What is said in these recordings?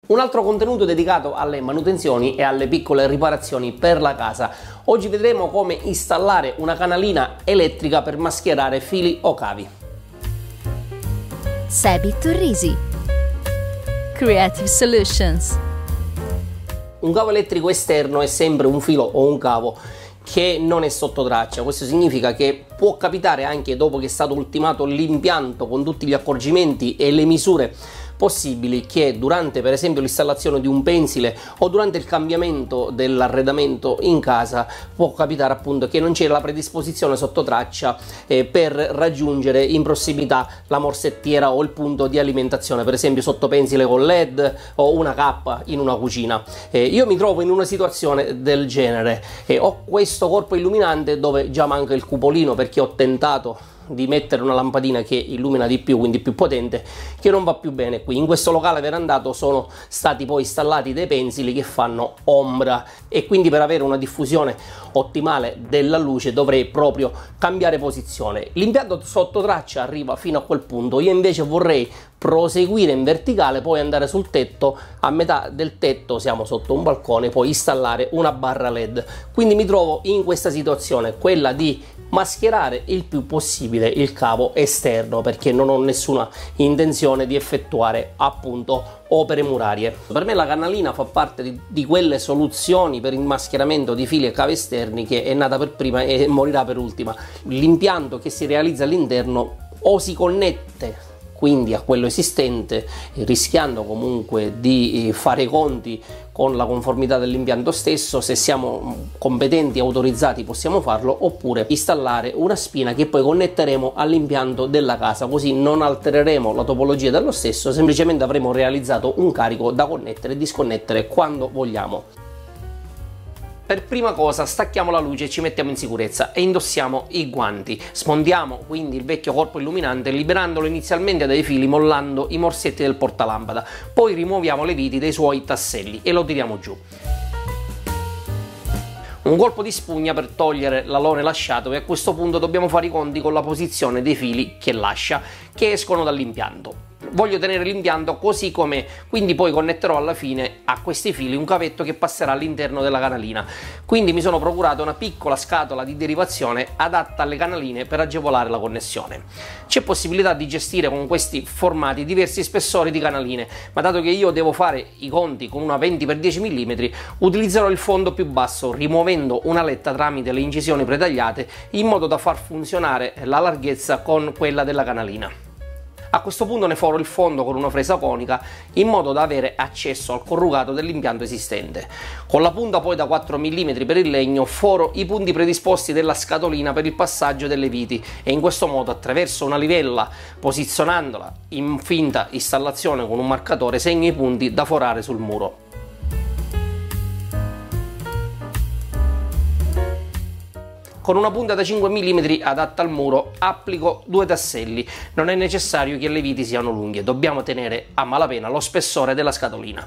Un altro contenuto dedicato alle manutenzioni e alle piccole riparazioni per la casa. Oggi vedremo come installare una canalina elettrica per mascherare fili o cavi. Sebi Turrisi, Creative Solutions. Un cavo elettrico esterno è sempre un filo o un cavo che non è sotto traccia. Questo significa che può capitare anche dopo che è stato ultimato l'impianto con tutti gli accorgimenti e le misure possibili, che durante per esempio l'installazione di un pensile o durante il cambiamento dell'arredamento in casa può capitare appunto che non c'è la predisposizione sotto traccia per raggiungere in prossimità la morsettiera o il punto di alimentazione, per esempio sotto pensile con LED o una cappa in una cucina. Io mi trovo in una situazione del genere, ho questo corpo illuminante dove già manca il cupolino perché ho tentato di mettere una lampadina che illumina di più, quindi più potente, che non va più bene qui. In questo locale verandato sono stati poi installati dei pensili che fanno ombra e quindi per avere una diffusione ottimale della luce dovrei proprio cambiare posizione. L'impianto sotto traccia arriva fino a quel punto, io invece vorrei proseguire in verticale, poi andare sul tetto. A metà del tetto siamo sotto un balcone, poi installare una barra LED. Quindi mi trovo in questa situazione, quella di mascherare il più possibile il cavo esterno, perché non ho nessuna intenzione di effettuare appunto opere murarie. Per me la canalina fa parte di quelle soluzioni per il mascheramento di fili e cavi esterni che è nata per prima e morirà per ultima. L'impianto che si realizza all'interno o si connette quindi a quello esistente, rischiando comunque di fare i conti con la conformità dell'impianto stesso. Se siamo competenti e autorizzati possiamo farlo, oppure installare una spina che poi connetteremo all'impianto della casa, così non altereremo la topologia dello stesso, semplicemente avremo realizzato un carico da connettere e disconnettere quando vogliamo. Per prima cosa stacchiamo la luce e ci mettiamo in sicurezza e indossiamo i guanti. Smontiamo quindi il vecchio corpo illuminante liberandolo inizialmente dai fili, mollando i morsetti del portalampada, poi rimuoviamo le viti dei suoi tasselli e lo tiriamo giù. Un colpo di spugna per togliere l'alone lasciato, e a questo punto dobbiamo fare i conti con la posizione dei fili che lascia, che escono dall'impianto. Voglio tenere l'impianto così com'è, quindi poi connetterò alla fine a questi fili un cavetto che passerà all'interno della canalina. Quindi mi sono procurato una piccola scatola di derivazione adatta alle canaline per agevolare la connessione. C'è possibilità di gestire con questi formati diversi spessori di canaline, ma dato che io devo fare i conti con una 20x10 mm, utilizzerò il fondo più basso, rimuovendo una letta tramite le incisioni pretagliate in modo da far funzionare la larghezza con quella della canalina. A questo punto ne foro il fondo con una fresa conica in modo da avere accesso al corrugato dell'impianto esistente. Con la punta poi da 4 mm per il legno foro i punti predisposti della scatolina per il passaggio delle viti e in questo modo, attraverso una livella, posizionandola in finta installazione con un marcatore, segno i punti da forare sul muro. Con una punta da 5 mm adatta al muro applico 2 tasselli, non è necessario che le viti siano lunghe, dobbiamo tenere a malapena lo spessore della scatolina.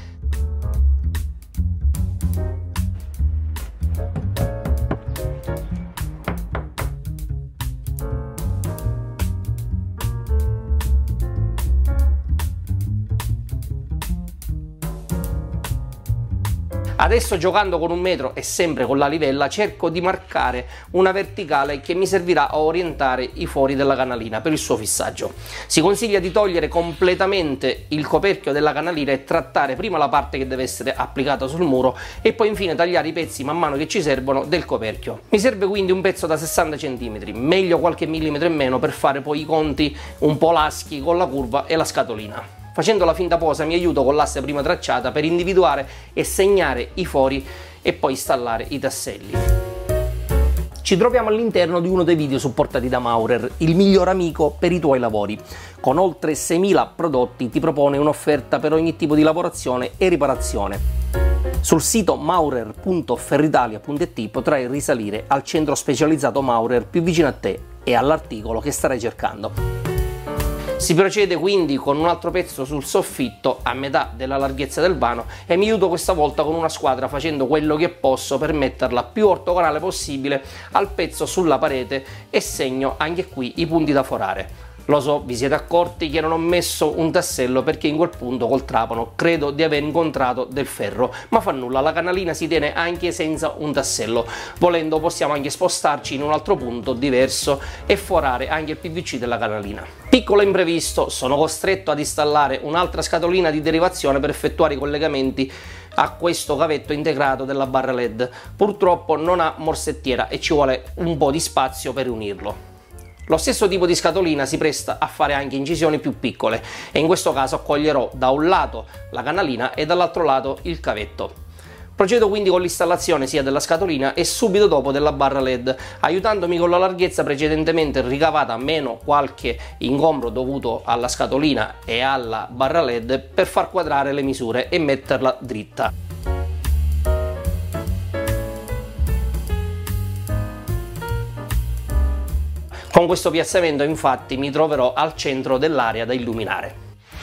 Adesso, giocando con 1 metro e sempre con la livella, cerco di marcare una verticale che mi servirà a orientare i fori della canalina per il suo fissaggio. Si consiglia di togliere completamente il coperchio della canalina e trattare prima la parte che deve essere applicata sul muro e poi infine tagliare i pezzi man mano che ci servono del coperchio. Mi serve quindi un pezzo da 60 cm, meglio qualche millimetro in meno per fare poi i conti un po' laschi con la curva e la scatolina. Facendo la finta posa mi aiuto con l'asse prima tracciata per individuare e segnare i fori e poi installare i tasselli. Ci troviamo all'interno di uno dei video supportati da Maurer, il miglior amico per i tuoi lavori. Con oltre 6.000 prodotti ti propone un'offerta per ogni tipo di lavorazione e riparazione. Sul sito maurer.ferritalia.it potrai risalire al centro specializzato Maurer più vicino a te e all'articolo che starai cercando. Si procede quindi con un altro pezzo sul soffitto a metà della larghezza del vano e mi aiuto questa volta con una squadra facendo quello che posso per metterla più ortogonale possibile al pezzo sulla parete e segno anche qui i punti da forare. Lo so, vi siete accorti che non ho messo un tassello perché in quel punto col trapano credo di aver incontrato del ferro, ma fa nulla, la canalina si tiene anche senza un tassello. Volendo possiamo anche spostarci in un altro punto diverso e forare anche il PVC della canalina. Piccolo imprevisto, sono costretto ad installare un'altra scatolina di derivazione per effettuare i collegamenti a questo cavetto integrato della barra LED. Purtroppo non ha morsettiera e ci vuole un po' di spazio per unirlo. Lo stesso tipo di scatolina si presta a fare anche incisioni più piccole e in questo caso accoglierò da un lato la canalina e dall'altro lato il cavetto. Procedo quindi con l'installazione sia della scatolina e subito dopo della barra LED, aiutandomi con la larghezza precedentemente ricavata meno qualche ingombro dovuto alla scatolina e alla barra LED per far quadrare le misure e metterla dritta. Con questo piazzamento infatti mi troverò al centro dell'area da illuminare.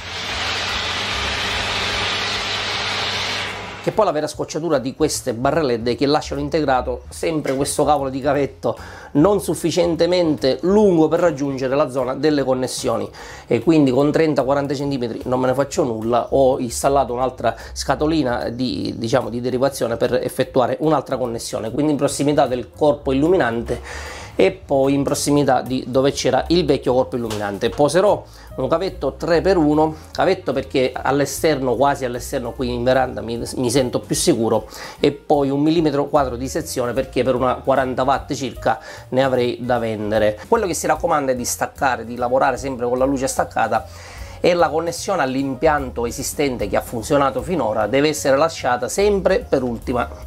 Che poi la vera scocciatura di queste barre LED è che lasciano integrato sempre questo cavolo di cavetto non sufficientemente lungo per raggiungere la zona delle connessioni, e quindi con 30-40 cm non me ne faccio nulla. Ho installato un'altra scatolina di derivazione per effettuare un'altra connessione, quindi in prossimità del corpo illuminante e poi in prossimità di dove c'era il vecchio corpo illuminante. Poserò un cavetto 3x1, cavetto perché all'esterno, quasi all'esterno qui in veranda mi sento più sicuro, e poi 1 mm quadro di sezione perché per una 40 watt circa ne avrei da vendere. Quello che si raccomanda è di staccare, di lavorare sempre con la luce staccata, e la connessione all'impianto esistente che ha funzionato finora deve essere lasciata sempre per ultima.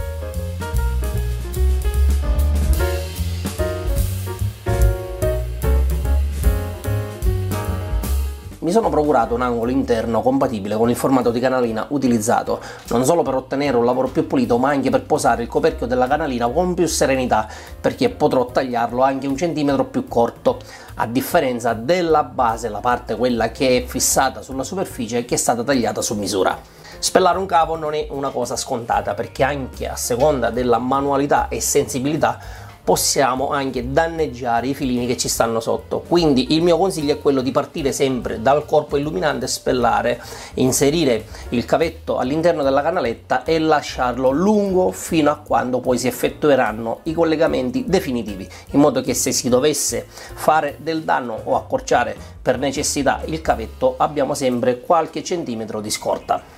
Mi sono procurato un angolo interno compatibile con il formato di canalina utilizzato, non solo per ottenere un lavoro più pulito, ma anche per posare il coperchio della canalina con più serenità, perché potrò tagliarlo anche 1 centimetro più corto, a differenza della base, la parte quella che è fissata sulla superficie, che è stata tagliata su misura. Spellare un cavo non è una cosa scontata, perché anche a seconda della manualità e sensibilità possiamo anche danneggiare i filini che ci stanno sotto. Quindi il mio consiglio è quello di partire sempre dal corpo illuminante, spellare, inserire il cavetto all'interno della canaletta e lasciarlo lungo fino a quando poi si effettueranno i collegamenti definitivi, in modo che se si dovesse fare del danno o accorciare per necessità il cavetto abbiamo sempre qualche centimetro di scorta.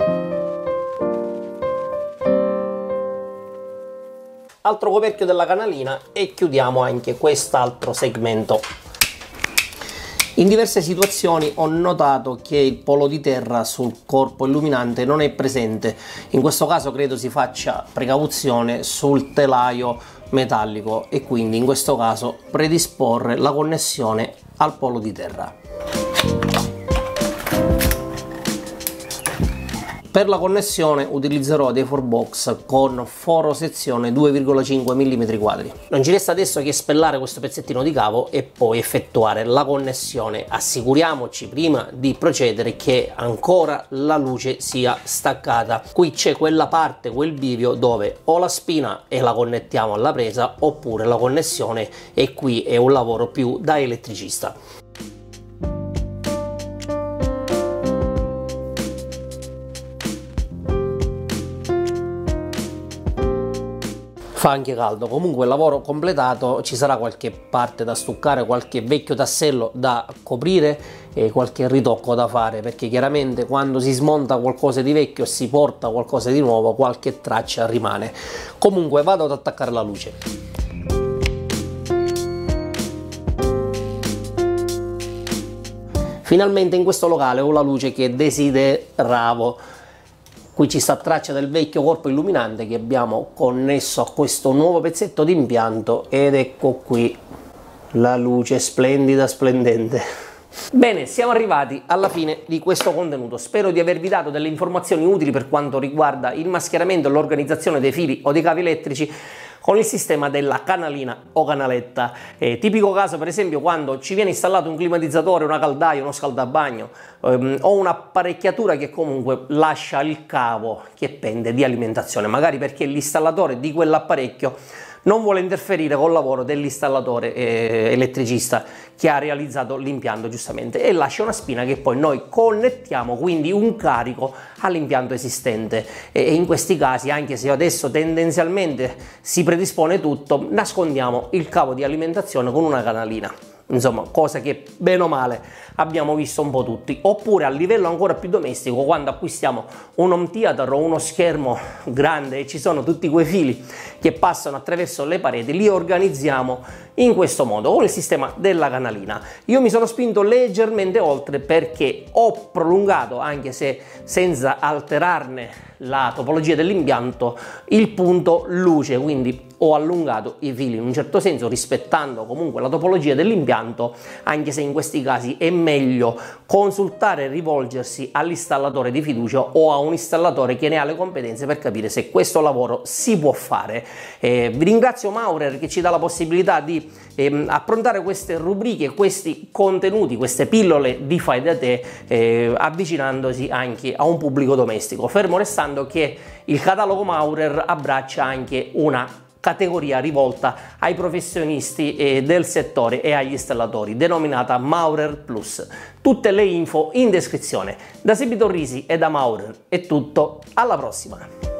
Altro coperchio della canalina e chiudiamo anche quest'altro segmento. In diverse situazioni ho notato che il polo di terra sul corpo illuminante non è presente. In questo caso credo si faccia precauzione sul telaio metallico e quindi in questo caso predisporre la connessione al polo di terra. Per la connessione utilizzerò dei 4box con foro sezione 2,5 mm quadri. Non ci resta adesso che spellare questo pezzettino di cavo e poi effettuare la connessione. Assicuriamoci prima di procedere che ancora la luce sia staccata. Qui c'è quella parte, quel bivio dove o la spina e la connettiamo alla presa oppure la connessione, e qui è un lavoro più da elettricista. Fa anche caldo, comunque il lavoro completato, ci sarà qualche parte da stuccare, qualche vecchio tassello da coprire e qualche ritocco da fare, perché chiaramente quando si smonta qualcosa di vecchio e si porta qualcosa di nuovo qualche traccia rimane. Comunque vado ad attaccare la luce. Finalmente in questo locale ho la luce che desideravo. Qui ci sta traccia del vecchio corpo illuminante che abbiamo connesso a questo nuovo pezzetto di impianto, ed ecco qui la luce splendida, splendente. Bene, siamo arrivati alla fine di questo contenuto. Spero di avervi dato delle informazioni utili per quanto riguarda il mascheramento e l'organizzazione dei fili o dei cavi elettrici con il sistema della canalina o canaletta. Tipico caso per esempio quando ci viene installato un climatizzatore, una caldaia, uno scaldabagno o un'apparecchiatura che comunque lascia il cavo che pende di alimentazione, magari perché l'installatore di quell'apparecchio non vuole interferire col lavoro dell'installatore elettricista che ha realizzato l'impianto giustamente, e lascia una spina che poi noi connettiamo, quindi un carico all'impianto esistente. E in questi casi, anche se adesso tendenzialmente si predispone tutto, nascondiamo il cavo di alimentazione con una canalina. Insomma, cosa che bene o male abbiamo visto un po' tutti. Oppure a livello ancora più domestico, quando acquistiamo un home theater o uno schermo grande e ci sono tutti quei fili che passano attraverso le pareti, li organizziamo in questo modo con il sistema della canalina. Io mi sono spinto leggermente oltre perché ho prolungato, anche se senza alterarne la topologia dell'impianto, il punto luce, quindi ho allungato i fili in un certo senso, rispettando comunque la topologia dell'impianto, anche se in questi casi è meglio consultare e rivolgersi all'installatore di fiducia o a un installatore che ne ha le competenze per capire se questo lavoro si può fare. Vi ringrazio Maurer che ci dà la possibilità di approntare queste rubriche, questi contenuti, queste pillole di fai da te, avvicinandosi anche a un pubblico domestico, fermo restando che il catalogo Maurer abbraccia anche una categoria rivolta ai professionisti del settore e agli installatori, denominata Maurer Plus. Tutte le info in descrizione. Da Sebi Torrisi e da Maurer è tutto, alla prossima!